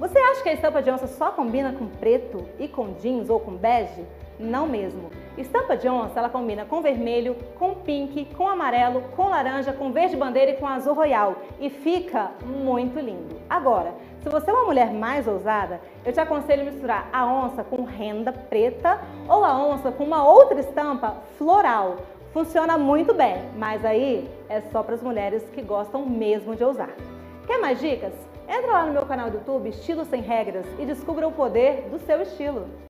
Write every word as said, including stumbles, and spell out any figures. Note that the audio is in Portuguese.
Você acha que a estampa de onça só combina com preto e com jeans ou com bege? Não mesmo. Estampa de onça, ela combina com vermelho, com pink, com amarelo, com laranja, com verde bandeira e com azul royal. E fica muito lindo. Agora, se você é uma mulher mais ousada, eu te aconselho misturar a onça com renda preta ou a onça com uma outra estampa floral. Funciona muito bem, mas aí é só para as mulheres que gostam mesmo de ousar. Quer mais dicas? Entra lá no meu canal do YouTube Estilo Sem Regras e descubra o poder do seu estilo.